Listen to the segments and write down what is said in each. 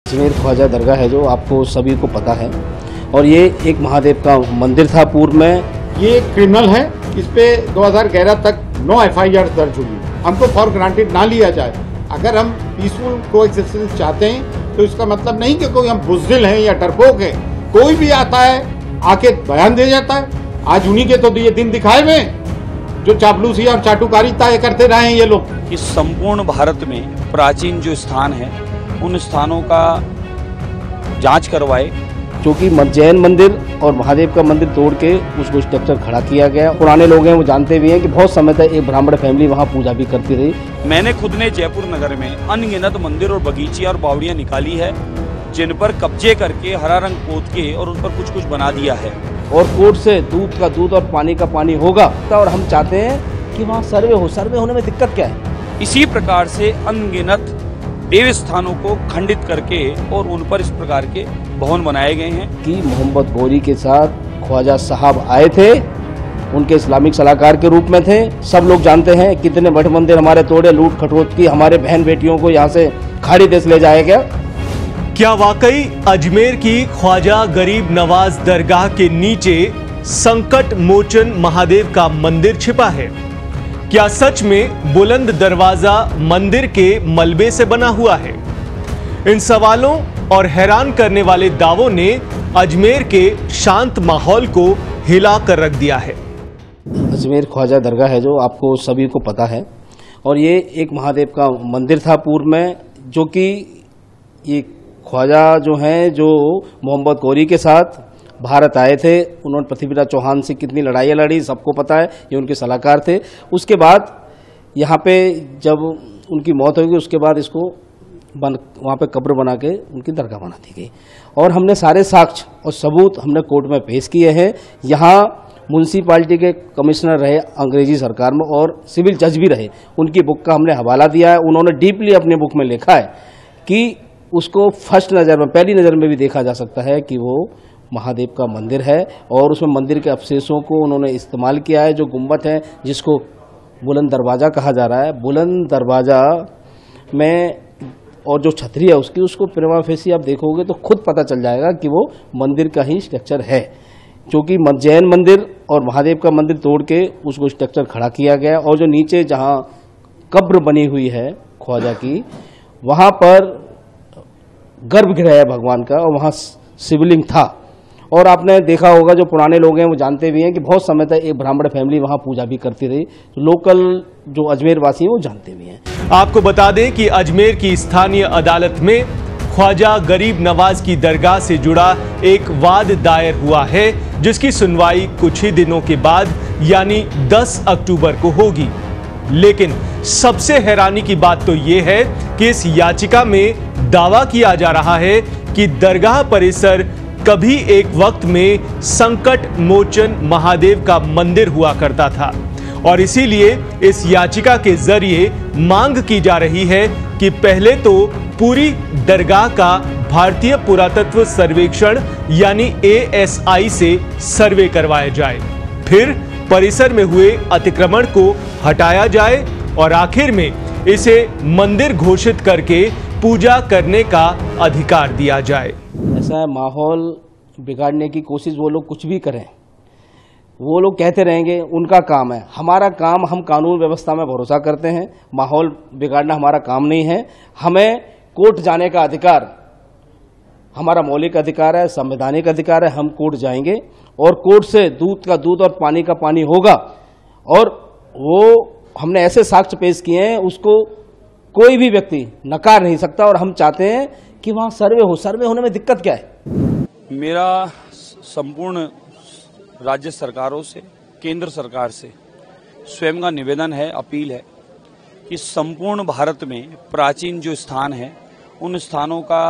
अजमेर ख्वाजा दरगाह है जो आपको सभी को पता है, और ये एक महादेव का मंदिर था पूर्व में। ये एक क्रिमिनल है, इस पे 2011 तक 9 FIR दर्ज हुई। हमको फॉर ग्रांटेड ना लिया जाए। अगर हम पीसफुल कोएक्सिस्टेंस चाहते हैं तो इसका मतलब नहीं कि कोई हम बुज़दिल हैं या डरपोक हैं। कोई भी आता है आके बयान दे जाता है। आज उन्हीं के तो ये दिन दिखाए हुए जो चापलूसी और चाटुकारिता करते रहे हैं ये लोग। इस संपूर्ण भारत में प्राचीन जो स्थान है उन स्थानों का जांच करवाए, क्योंकि जैन मंदिर और महादेव का मंदिर तोड़ के उसको स्ट्रक्चर खड़ा किया गया। पुराने लोग हैं वो जानते भी हैं कि बहुत समय तक एक ब्राह्मण फैमिली वहाँ पूजा भी करती रही। मैंने खुद ने जयपुर नगर में अनगिनत मंदिर और बगीचे और बावड़ियाँ निकाली है जिन पर कब्जे करके हरा रंग पोत के और उन पर कुछ कुछ बना दिया है। और कोर्ट से दूध का दूध और पानी का पानी होगा, और हम चाहते हैं कि वहाँ सर्वे हो। सर्वे होने में दिक्कत क्या है? इसी प्रकार से अनगिनत देव स्थानों को खंडित करके और उन पर इस प्रकार के भवन बनाए गए हैं कि मोहम्मद गौरी के साथ ख्वाजा साहब आए थे, उनके इस्लामिक सलाहकार के रूप में थे। सब लोग जानते हैं कितने मठ मंदिर हमारे तोड़े, लूट खटोट की, हमारे बहन बेटियों को यहाँ से खाड़ी देश ले जाया गया। क्या वाकई अजमेर की ख्वाजा गरीब नवाज दरगाह के नीचे संकट मोचन महादेव का मंदिर छिपा है? क्या सच में बुलंद दरवाजा मंदिर के मलबे से बना हुआ है? इन सवालों और हैरान करने वाले दावों ने अजमेर के शांत माहौल को हिला कर रख दिया है। अजमेर ख्वाजा दरगाह है जो आपको सभी को पता है, और ये एक महादेव का मंदिर था पूर्व में, जो कि ये ख्वाजा जो हैं जो मोहम्मद गौरी के साथ भारत आए थे। उन्होंने पृथ्वीराज चौहान से कितनी लड़ाइयाँ लड़ी सबको पता है, ये उनके सलाहकार थे। उसके बाद यहाँ पे जब उनकी मौत होगी उसके बाद इसको वहाँ पे कब्र बना के उनकी दरगाह बना दी गई, और हमने सारे साक्ष्य और सबूत हमने कोर्ट में पेश किए हैं। यहाँ म्यूनसिपालिटी के कमिश्नर रहे अंग्रेजी सरकार में और सिविल जज भी रहे, उनकी बुक का हमने हवाला दिया है। उन्होंने डीपली अपनी बुक में लिखा है कि उसको फर्स्ट नज़र में, पहली नज़र में भी देखा जा सकता है कि वो महादेव का मंदिर है, और उसमें मंदिर के अवशेषों को उन्होंने इस्तेमाल किया है। जो गुम्बद है जिसको बुलंद दरवाज़ा कहा जा रहा है, बुलंद दरवाज़ा में और जो छतरी है उसकी, उसको प्रिमा फेसी आप देखोगे तो खुद पता चल जाएगा कि वो मंदिर का ही स्ट्रक्चर है। क्योंकि जैन मंदिर और महादेव का मंदिर तोड़ के उसको स्ट्रक्चर खड़ा किया गया, और जो नीचे जहाँ कब्र बनी हुई है ख्वाजा की, वहाँ पर गर्भगृह है भगवान का, और वहाँ शिवलिंग था। और आपने देखा होगा जो पुराने लोग हैं वो जानते भी हैं कि बहुत समय तक एक ब्राह्मण फैमिली वहाँ पूजा भी करती रही। तो लोकल जो अजमेर वासी हैं वो जानते भी हैं। आपको बता दें कि अजमेर की स्थानीय अदालत में ख्वाजा गरीब नवाज की दरगाह से जुड़ा एक वाद दायर हुआ है, जिसकी सुनवाई कुछ ही दिनों के बाद यानी 10 अक्टूबर को होगी। लेकिन सबसे हैरानी की बात तो यह है कि इस याचिका में दावा किया जा रहा है कि दरगाह परिसर कभी एक वक्त में संकट मोचन महादेव का मंदिर हुआ करता था, और इसीलिए इस याचिका के जरिए मांग की जा रही है कि पहले तो पूरी दरगाह का भारतीय पुरातत्व सर्वेक्षण यानी ASI से सर्वे करवाया जाए, फिर परिसर में हुए अतिक्रमण को हटाया जाए, और आखिर में इसे मंदिर घोषित करके पूजा करने का अधिकार दिया जाए। ऐसा माहौल बिगाड़ने की कोशिश वो लोग कुछ भी करें, वो लोग कहते रहेंगे, उनका काम है। हमारा काम, हम कानून व्यवस्था में भरोसा करते हैं, माहौल बिगाड़ना हमारा काम नहीं है। हमें कोर्ट जाने का अधिकार हमारा मौलिक अधिकार है, संवैधानिक अधिकार है। हम कोर्ट जाएंगे और कोर्ट से दूध का दूध और पानी का पानी होगा, और वो हमने ऐसे साक्ष्य पेश किए हैं उसको कोई भी व्यक्ति नकार नहीं सकता। और हम चाहते हैं कि वहाँ सर्वे हो। सर्वे होने में दिक्कत क्या है? मेरा संपूर्ण राज्य सरकारों से, केंद्र सरकार से स्वयं का निवेदन है, अपील है कि संपूर्ण भारत में प्राचीन जो स्थान है उन स्थानों का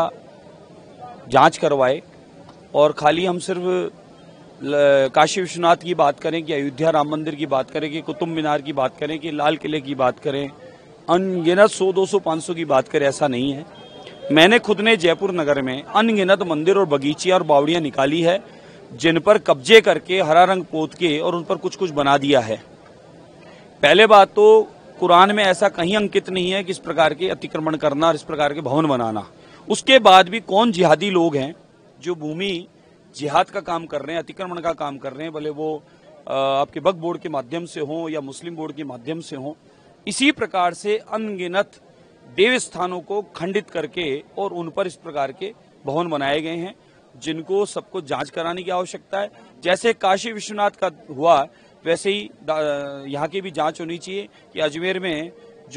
जांच करवाए, और खाली हम सिर्फ काशी विश्वनाथ की बात करें कि अयोध्या राम मंदिर की बात करें कि कुतुब मीनार की बात करें कि लाल किले की बात करें, अनगिनत 100, 200, 500 की बात करें, ऐसा नहीं है। मैंने खुद ने जयपुर नगर में अनगिनत मंदिर और बगीचे और बावड़ियाँ निकाली है जिन पर कब्जे करके हरा रंग पोत के और उन पर कुछ कुछ बना दिया है। पहले बात तो कुरान में ऐसा कहीं अंकित नहीं है कि इस प्रकार के अतिक्रमण करना और इस प्रकार के भवन बनाना। उसके बाद भी कौन जिहादी लोग हैं जो भूमि जिहाद का काम कर रहे हैं, अतिक्रमण का काम कर रहे हैं, भले वो आपके वक्फ बोर्ड के माध्यम से हो या मुस्लिम बोर्ड के माध्यम से हो। इसी प्रकार से अनगिनत देव स्थानों को खंडित करके और उन पर इस प्रकार के भवन बनाए गए हैं, जिनको सबको जांच कराने की आवश्यकता है। जैसे काशी विश्वनाथ का हुआ, वैसे ही यहाँ की भी जांच होनी चाहिए कि अजमेर में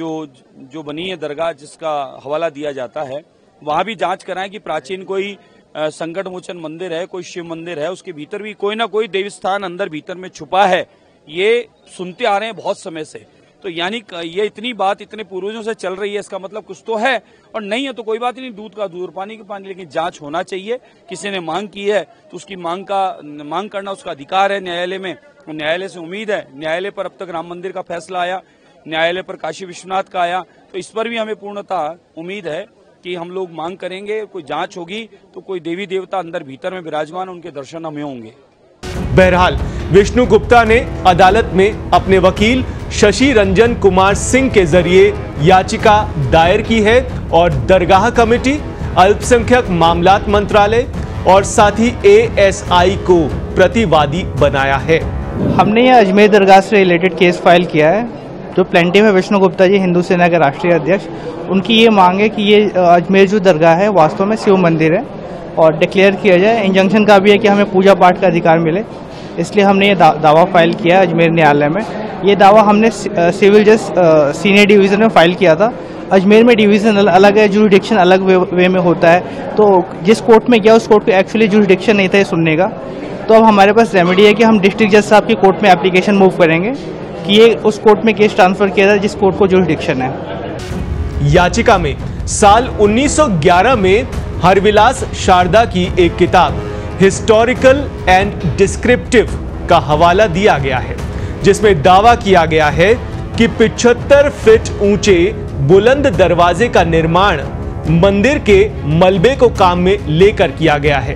जो बनी है दरगाह, जिसका हवाला दिया जाता है, वहाँ भी जांच कराएं कि प्राचीन कोई संकट मोचन मंदिर है, कोई शिव मंदिर है, उसके भीतर भी कोई ना कोई देवस्थान अंदर भीतर में छुपा है। ये सुनते आ रहे हैं बहुत समय से, तो यानी ये इतनी बात इतने पूर्वजों से चल रही है, इसका मतलब कुछ तो है, और नहीं है तो कोई बात नहीं, दूध का दूध पानी का पानी। लेकिन जांच होना चाहिए। किसी ने मांग की है तो उसकी मांग करना उसका अधिकार है न्यायालय में। न्यायालय से उम्मीद है, न्यायालय पर अब तक राम मंदिर का फैसला आया, न्यायालय पर काशी विश्वनाथ का आया, तो इस पर भी हमें पूर्णतः उम्मीद है कि हम लोग मांग करेंगे, कोई जांच होगी तो कोई देवी देवता अंदर भीतर में विराजमान, उनके दर्शन हमें होंगे। बहरहाल विष्णु गुप्ता ने अदालत में अपने वकील शशि रंजन कुमार सिंह के जरिए याचिका दायर की है और दरगाह कमेटी, अल्पसंख्यक मामलात मंत्रालय और साथ ही ASI को प्रतिवादी बनाया है। हमने यह अजमेर दरगाह से रिलेटेड केस फाइल किया है। जो प्लेंटिफ है विष्णु गुप्ता जी, हिंदू सेना के राष्ट्रीय अध्यक्ष, उनकी ये मांग है कि ये अजमेर जो दरगाह है वास्तव में शिव मंदिर है और डिक्लेयर किया जाए। इंजंक्शन का भी है कि हमें पूजा पाठ का अधिकार मिले, इसलिए हमने ये दावा फाइल किया है अजमेर न्यायालय में। ये दावा हमने सिविल जज सीनियर डिवीज़न में फाइल किया था। अजमेर में डिवीज़न अलग है, जुरिडिक्शन अलग वे में होता है, तो जिस कोर्ट में गया उस कोर्ट को एक्चुअली जुरिडिक्शन नहीं था ये सुनने का। तो अब हमारे पास रेमेडी है कि हम डिस्ट्रिक्ट जज साहब की कोर्ट में एप्लीकेशन मूव करेंगे कि ये उस कोर्ट में केस ट्रांसफर किया जाए जिस कोर्ट को जुरिडिक्शन है। याचिका में साल 1911 में हरविलास शारदा की एक किताब हिस्टोरिकल एंड डिस्क्रिप्टिव का हवाला दिया गया है, जिसमें दावा किया गया है कि 75 फीट ऊंचे बुलंद दरवाजे का निर्माण मंदिर के मलबे को काम में लेकर किया गया है।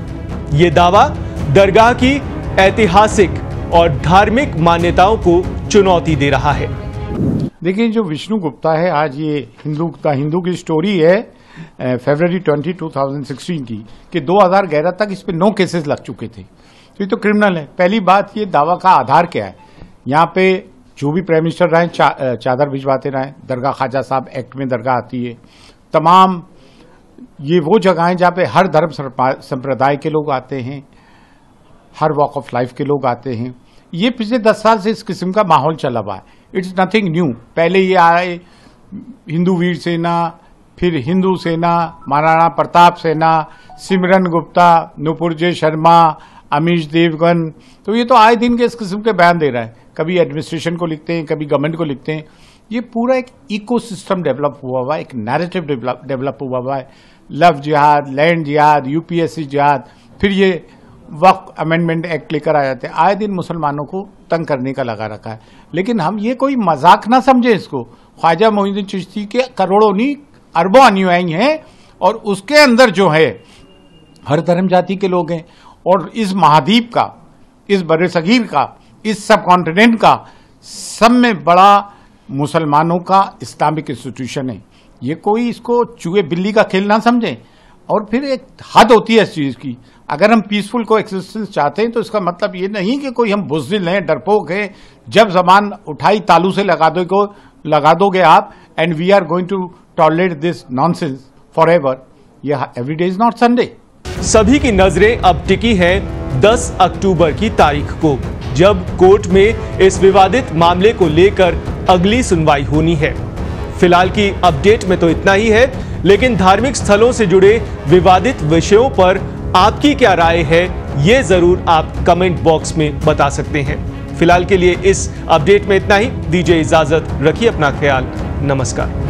यह दावा दरगाह की ऐतिहासिक और धार्मिक मान्यताओं को चुनौती दे रहा है। देखिए, जो विष्णु गुप्ता है, आज ये हिंदू की स्टोरी है फरवरी 20, 2016 की, कि 2011 तक इस पे 9 केसेस लग चुके थे। तो ये तो क्रिमिनल है। पहली बात, ये दावा का आधार क्या है? यहाँ पे जो भी प्राइम मिनिस्टर रहे चादर भिजवाते रहे, दरगाह ख्वाजा साहब एक्ट में दरगाह आती है। तमाम ये वो जगह हैं जहाँ पे हर धर्म संप्रदाय के लोग आते हैं, हर वॉक ऑफ लाइफ के लोग आते हैं। ये पिछले 10 साल से इस किस्म का माहौल चला हुआ है। It's nothing new. पहले ये आए हिंदू वीर सेना, फिर हिंदू सेना, महाराणा प्रताप सेना, सिमरन गुप्ता, नुपुरजय शर्मा, अमीश देवगन। तो ये तो आए दिन के इस किस्म के बयान दे रहा है। कभी एडमिनिस्ट्रेशन को लिखते हैं, कभी गवर्नमेंट को लिखते हैं। ये पूरा एक इकोसिस्टम डेवलप हुआ है, एक नैरेटिव डेवलप हुआ है। लव जिहाद, लैंड जिहाद, UPSC जिहाद, फिर ये वक्फ अमेंडमेंट एक्ट लेकर आ जाते हैं। आए दिन मुसलमानों को तंग करने का लगा रखा है। लेकिन हम ये कोई मजाक ना समझे इसको। ख्वाजा मोइनुद्दीन चिश्ती के करोड़ों नहीं अरबों अनुयायी हैं, और उसके अंदर जो है हर धर्म जाति के लोग हैं। और इस महाद्वीप का, इस बड़े सगीर का, इस सब कॉन्टिनेंट का सब में बड़ा मुसलमानों का इस्लामिक इंस्टीट्यूशन है। ये कोई इसको चूहे बिल्ली का खेल ना समझें। और फिर एक हद होती है इस चीज की। अगर हम पीसफुल को एक्सिस्टेंस चाहते हैं तो इसका मतलब ये नहीं कि कोई हम बुज़दिल हैं, डरपोक हैं, जब जबान उठाई तालू से लगा दोगे आप, and we are going to tolerate this nonsense forever. ये every day is not Sunday. सभी की नजरें अब टिकी हैं 10 अक्टूबर की तारीख को, जब कोर्ट में इस विवादित मामले को लेकर अगली सुनवाई होनी है। फिलहाल की अपडेट में तो इतना ही है, लेकिन धार्मिक स्थलों से जुड़े विवादित विषयों पर आपकी क्या राय है, ये जरूर आप कमेंट बॉक्स में बता सकते हैं। फिलहाल के लिए इस अपडेट में इतना ही। दीजिए इजाजत, रखिए अपना ख्याल। नमस्कार।